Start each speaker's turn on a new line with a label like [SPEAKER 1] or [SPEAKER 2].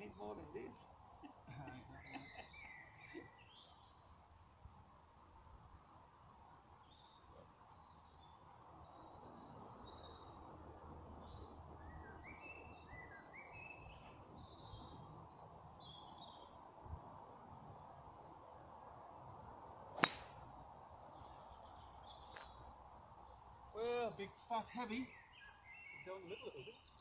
[SPEAKER 1] need more than this. Well, big fat heavy. Down a little bit.